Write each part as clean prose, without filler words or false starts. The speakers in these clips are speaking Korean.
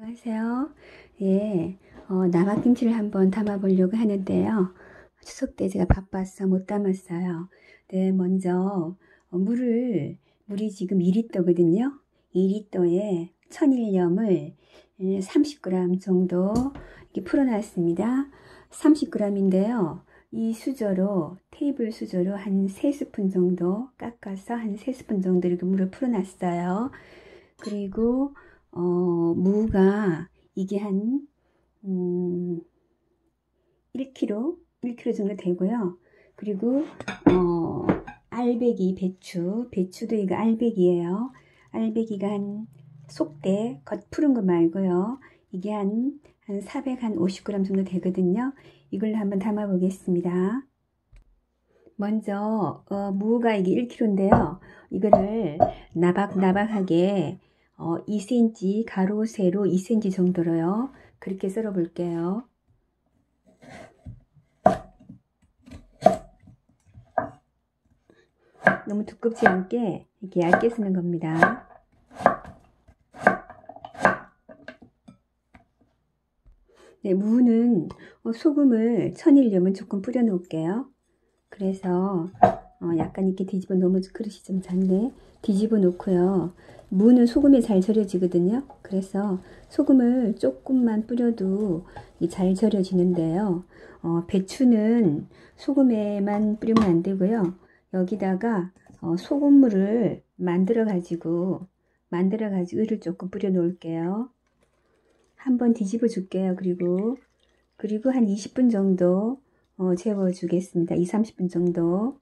안녕하세요. 예, 남아김치를 한번 담아보려고 하는데요. 추석 때 제가 바빠서 못 담았어요. 네, 먼저 물이 지금 2리터거든요. 2리터에 천일염을 30g 정도 이렇게 풀어놨습니다. 30g인데요. 이 수저로, 테이블 수저로 한 3스푼 정도 깎아서 한 3스푼 정도 이렇게 물을 풀어놨어요. 그리고 무가 이게 한 1kg 정도 되고요. 그리고 알배기 배추도 이거 알배기예요. 알배기가 한 속대 겉 푸른 거 말고요. 이게 한 450g 정도 되거든요. 이걸 한번 담아 보겠습니다. 먼저 무가 이게 1kg인데요. 이거를 나박나박하게 2cm 가로 세로 2cm 정도로요. 그렇게 썰어 볼게요. 너무 두껍지 않게 이렇게 얇게 쓰는 겁니다. 네, 무는 소금을 천일염은 조금 뿌려 놓을게요. 그래서 약간 이렇게 뒤집어 너무 그릇이 좀 작네. 뒤집어 놓고요. 무는 소금에 잘 절여지거든요. 그래서 소금을 조금만 뿌려도 잘 절여지는데요. 배추는 소금에만 뿌리면 안 되고요. 여기다가 소금물을 만들어 가지고 의를 조금 뿌려 놓을게요. 한번 뒤집어 줄게요. 그리고 한 20분 정도 재워 주겠습니다. 2-30분 정도.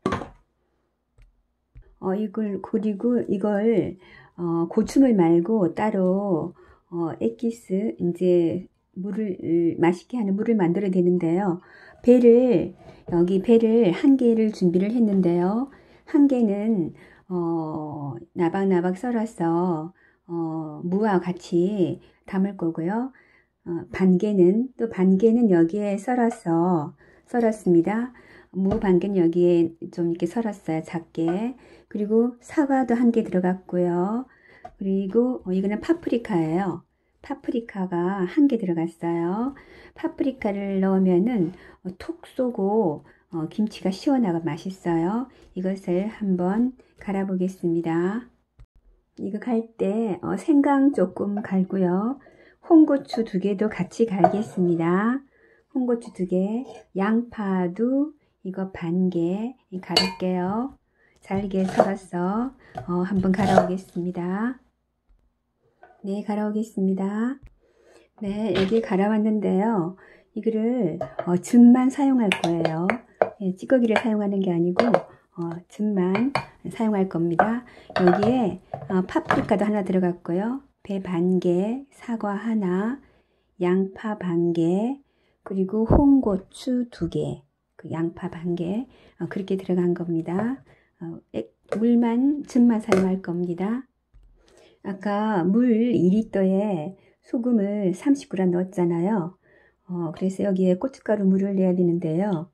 이걸 고추물 말고 따로 액기스 이제 물을 맛있게 하는 물을 만들어야 되는데요. 여기 배를 한 개를 준비를 했는데요. 한 개는 나박나박 썰어서 무와 같이 담을 거고요. 반 개는 여기에 썰었습니다. 무 반 개는 여기에 좀 이렇게 썰었어요. 작게. 그리고 사과도 한 개 들어갔고요. 그리고 이거는 파프리카예요. 파프리카가 한 개 들어갔어요. 파프리카를 넣으면은 톡 쏘고 김치가 시원하고 맛있어요. 이것을 한번 갈아 보겠습니다. 이거 갈 때 생강 조금 갈고요. 홍고추 2개도 같이 갈겠습니다. 홍고추 2개, 양파도 이거 반 개 갈을게요. 잘게 썰어서 한번 갈아오겠습니다. 네, 갈아오겠습니다. 네, 여기 갈아왔는데요. 이거를 즙만 사용할 거예요. 예, 찌꺼기를 사용하는 게 아니고 즙만 사용할 겁니다. 여기에 파프리카도 하나 들어갔고요. 배 반 개, 사과 하나, 양파 반 개, 그리고 홍고추 2개, 그 양파 반 개, 그렇게 들어간 겁니다. 즙만 사용할 겁니다. 아까 물 2리터에 소금을 30g 넣었잖아요. 그래서 여기에 고춧가루 물을 내야 되는데요.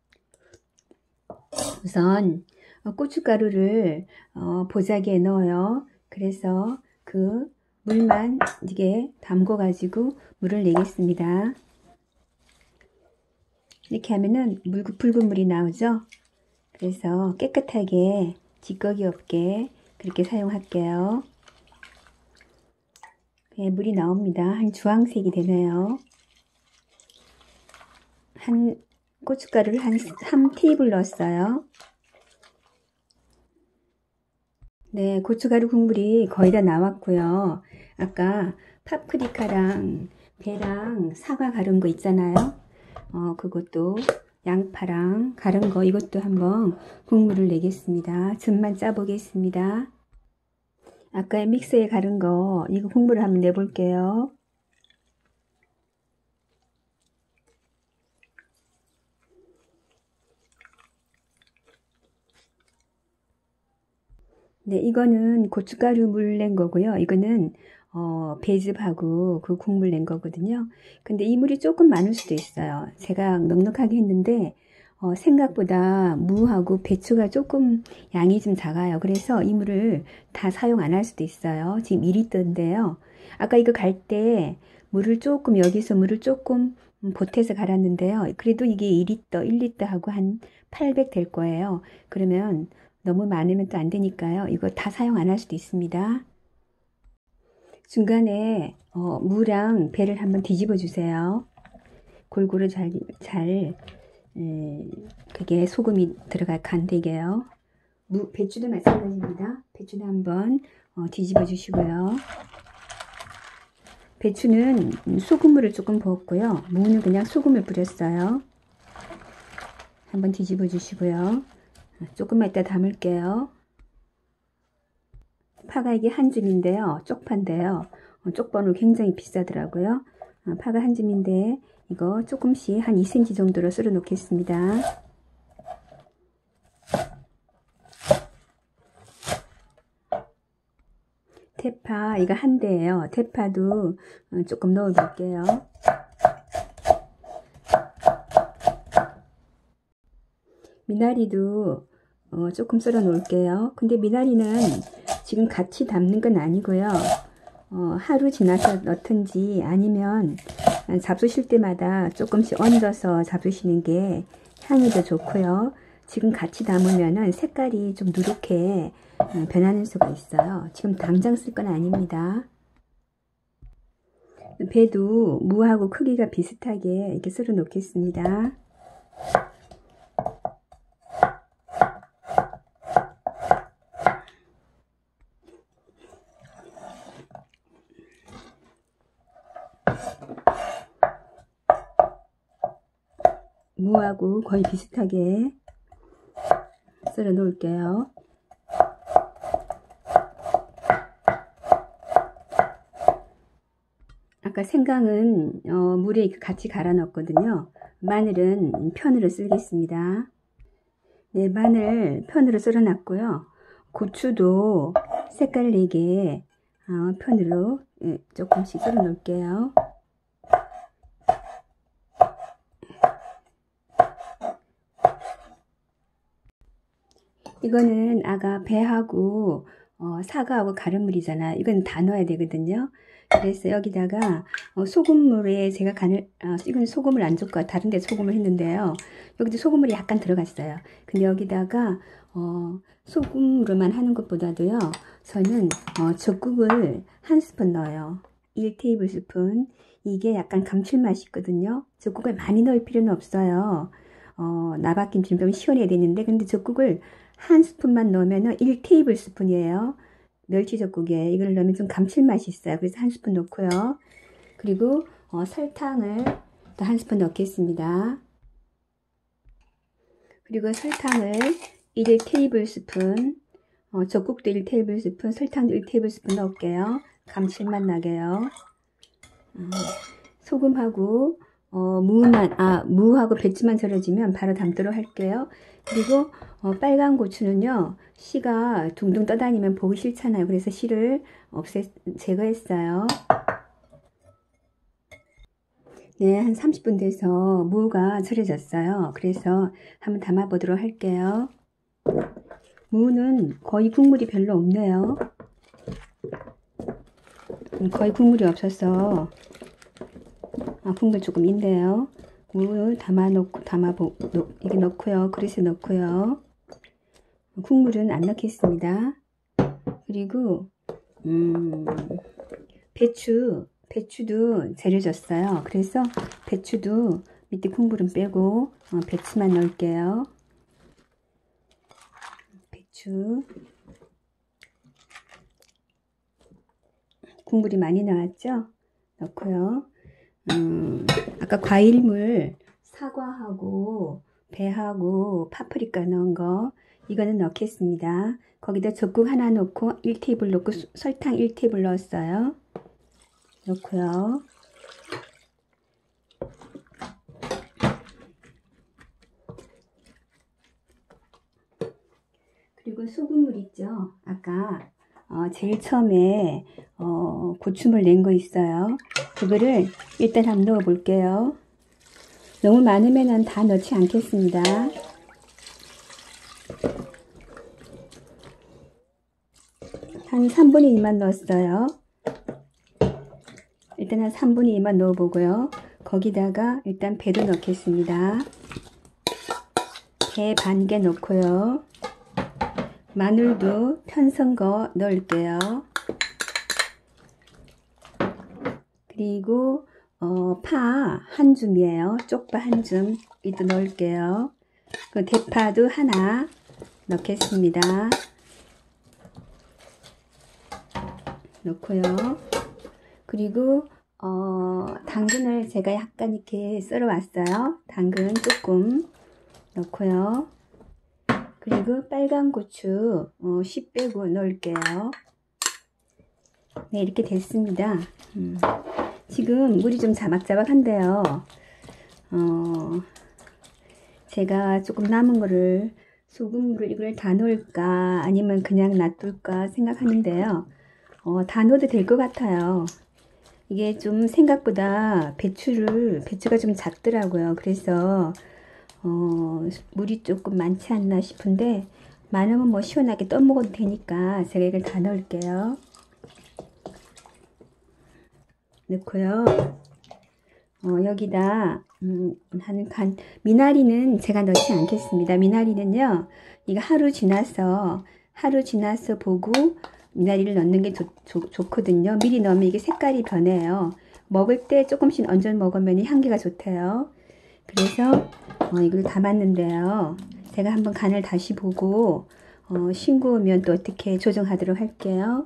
우선 고춧가루를 보자기에 넣어요. 그래서 그 물만 이게 담궈 가지고 물을 내겠습니다. 이렇게 하면은 붉은 물이 나오죠. 그래서 깨끗하게 찌꺼기 없게 그렇게 사용할게요. 네, 물이 나옵니다. 한 주황색이 되네요. 고춧가루를 한 3테이블 넣었어요. 네, 고춧가루 국물이 거의 다 나왔고요. 아까 파프리카랑 배랑 사과 갈은 거 있잖아요. 그것도 양파랑 갈은 거 이것도 한번 국물을 내겠습니다. 즙만 짜 보겠습니다. 아까 믹서에 갈은 거 이거 국물을 한번 내볼게요. 네, 이거는 고춧가루 물 낸 거고요. 이거는 배즙하고 그 국물 낸 거거든요. 근데 이 물이 조금 많을 수도 있어요. 제가 넉넉하게 했는데 생각보다 무하고 배추가 조금 양이 좀 작아요. 그래서 이 물을 다 사용 안 할 수도 있어요. 지금 2리터인데요. 아까 이거 갈 때 물을 조금 여기서 물을 조금 보태서 갈았는데요. 그래도 이게 2리터, 1리터 하고 한 800 될 거예요. 그러면 너무 많으면 또 안 되니까요. 이거 다 사용 안 할 수도 있습니다. 중간에 무랑 배를 한번 뒤집어 주세요. 골고루 그게 소금이 들어갈 간되게요. 배추도 마찬가지입니다. 배추도 한번 뒤집어 주시고요. 배추는 소금물을 조금 부었고요. 무는 그냥 소금을 뿌렸어요. 한번 뒤집어 주시고요. 조금만 이따 담을게요. 파가 이게 한 줌인데요. 쪽파인데요. 쪽파는 굉장히 비싸더라고요. 파가 한 줌인데 이거 조금씩 한 2cm 정도로 썰어 놓겠습니다. 대파 이거 한 대예요. 대파도 조금 넣어 볼게요. 미나리도 조금 썰어 놓을게요. 근데 미나리는 지금 같이 담는 건 아니고요. 하루 지나서 넣든지 아니면 잡수실 때마다 조금씩 얹어서 잡수시는 게 향이 더 좋고요. 지금 같이 담으면은 색깔이 좀 누렇게 변하는 수가 있어요. 지금 당장 쓸 건 아닙니다. 배도 무하고 크기가 비슷하게 이렇게 썰어 놓겠습니다. 무하고 거의 비슷하게 썰어 놓을게요. 아까 생강은 물에 같이 갈아 넣었거든요. 마늘은 편으로 썰겠습니다. 네, 마늘 편으로 썰어 놨고요. 고추도 색깔 내게 편으로 조금씩 썰어 놓을게요. 이거는 아까 배하고 사과하고 가른물이잖아. 이건 다 넣어야 되거든요. 그래서 여기다가 소금물에 제가 이건 소금을 안 줬고 다른 데 소금을 했는데요. 여기도 소금물이 약간 들어갔어요. 근데 여기다가 소금으로만 하는 것보다도요. 저는 젓국을 한 스푼 넣어요. 1테이블스푼. 이게 약간 감칠맛이 있거든요. 젓국을 많이 넣을 필요는 없어요. 나박김치 좀 시원해야 되는데 근데 젓국을 한 스푼만 넣으면 1테이블스푼이에요. 멸치젓국에 이걸 넣으면 좀 감칠맛이 있어요. 그래서 한 스푼 넣고요. 그리고 설탕을 또 한 스푼 넣겠습니다. 그리고 설탕을 1테이블스푼, 젓국도 1테이블스푼, 설탕도 1테이블스푼 넣을게요. 감칠맛 나게요. 소금하고 무하고 배추만 절여지면 바로 담도록 할게요. 그리고 빨간 고추는요, 씨가 둥둥 떠다니면 보기 싫잖아요. 그래서 씨를 제거했어요. 네, 한 30분 돼서 무가 절여졌어요. 그래서 한번 담아 보도록 할게요. 무는 거의 국물이 별로 없네요. 거의 국물이 없어서 국물 조금 있네요. 무 이게 넣고요. 그릇에 넣고요. 국물은 안 넣겠습니다. 그리고 배추도 절여졌어요. 그래서 배추도 밑에 국물은 빼고 배추만 넣을게요. 배추 국물이 많이 나왔죠? 넣고요. 아까 과일물 사과하고 배하고 파프리카 넣은 거 이거는 넣겠습니다. 거기다 젓국 하나 넣고 1테이블 넣고 설탕 1테이블 넣었어요. 넣고요. 그리고 소금물 있죠? 아까 제일 처음에 고추물 낸 거 있어요. 그거를 일단 한번 넣어 볼게요. 너무 많으면 다 넣지 않겠습니다. 한 3분의 2만 넣었어요. 일단 한 3분의 2만 넣어보고요. 거기다가 일단 배도 넣겠습니다. 배 반 개 넣고요. 마늘도 편선 거 넣을게요. 그리고 파 한 줌이에요. 쪽파 한 줌 이도 넣을게요. 그 대파도 하나 넣겠습니다. 넣고요. 그리고 당근을 제가 약간 이렇게 썰어 왔어요. 당근 조금 넣고요. 그리고 빨간 고추 씨 빼고 넣을게요. 네, 이렇게 됐습니다. 지금 물이 좀 자박자박한데요. 제가 조금 남은 거를 소금물을 이걸 다 넣을까 아니면 그냥 놔둘까 생각하는데요. 다 넣어도 될 것 같아요. 이게 좀 생각보다 배추가 좀 작더라고요. 그래서 물이 조금 많지 않나 싶은데 많으면 뭐 시원하게 떠먹어도 되니까 제가 이걸 다 넣을게요. 넣고요. 여기다 미나리는 제가 넣지 않겠습니다. 미나리는요, 이거 하루 지나서 보고 미나리를 넣는 게 좋거든요. 미리 넣으면 이게 색깔이 변해요. 먹을 때 조금씩 얹어 먹으면 향기가 좋대요. 그래서 이걸 담았는데요. 제가 한번 간을 다시 보고 싱거우면 또 어떻게 조정하도록 할게요.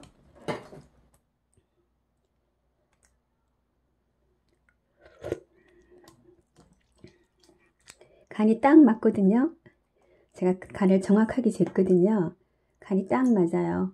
간이 딱 맞거든요. 제가 간을 정확하게 쟀거든요. 간이 딱 맞아요.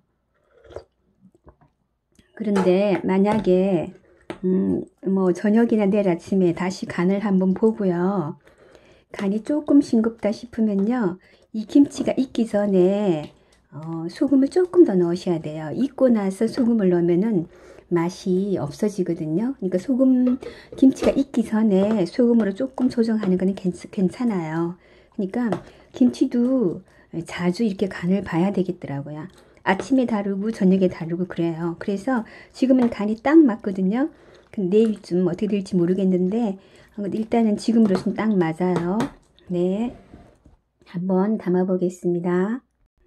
그런데 만약에 뭐 저녁이나 내일 아침에 다시 간을 한번 보고요. 간이 조금 싱겁다 싶으면요. 이 김치가 익기 전에 소금을 조금 더 넣으셔야 돼요. 익고 나서 소금을 넣으면은 맛이 없어지거든요. 그러니까 김치가 익기 전에 소금으로 조금 조정하는 거는 괜찮아요. 그러니까 김치도 자주 이렇게 간을 봐야 되겠더라고요. 아침에 다르고 저녁에 다르고 그래요. 그래서 지금은 간이 딱 맞거든요. 근데 내일쯤 어떻게 될지 모르겠는데 일단은 지금으로서는 딱 맞아요. 네, 한번 담아 보겠습니다.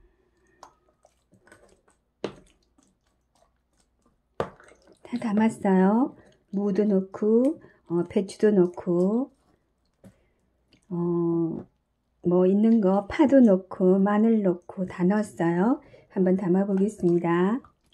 다 담았어요. 무도 넣고 배추도 넣고 뭐 있는 거 파도 넣고 마늘 넣고 다 넣었어요. 한번 담아 보겠습니다.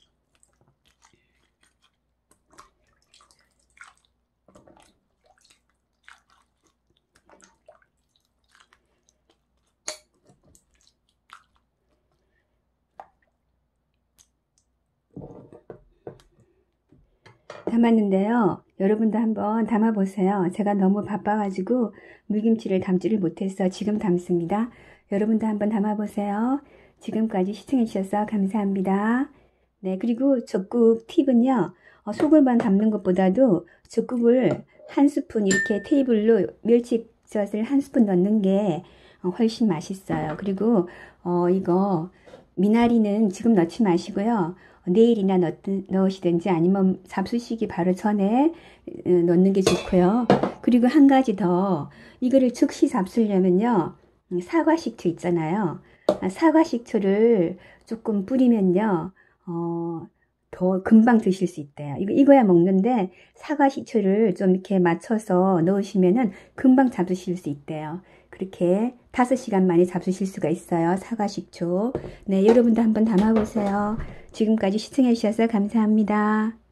담았는데요. 여러분도 한번 담아 보세요. 제가 너무 바빠가지고 물김치를 담지를 못해서 지금 담습니다. 여러분도 한번 담아 보세요. 지금까지 시청해 주셔서 감사합니다. 네, 그리고 젓국 팁은요. 소금만 담는 것보다도 젓국을 한 스푼 이렇게 테이블로 멸치젓을 한 스푼 넣는 게 훨씬 맛있어요. 그리고 이거 미나리는 지금 넣지 마시고요. 내일이나 넣으시든지 아니면 잡수시기 바로 전에 넣는 게 좋고요. 그리고 한 가지 더, 이거를 즉시 잡수려면요, 사과식초 있잖아요. 사과식초를 조금 뿌리면요, 더 금방 드실 수 있대요. 이거야 먹는데 사과식초를 좀 이렇게 맞춰서 넣으시면은 금방 잡수실 수 있대요. 그렇게 5시간 만에 잡수실 수가 있어요. 사과식초. 네, 여러분도 한번 담아보세요. 지금까지 시청해 주셔서 감사합니다.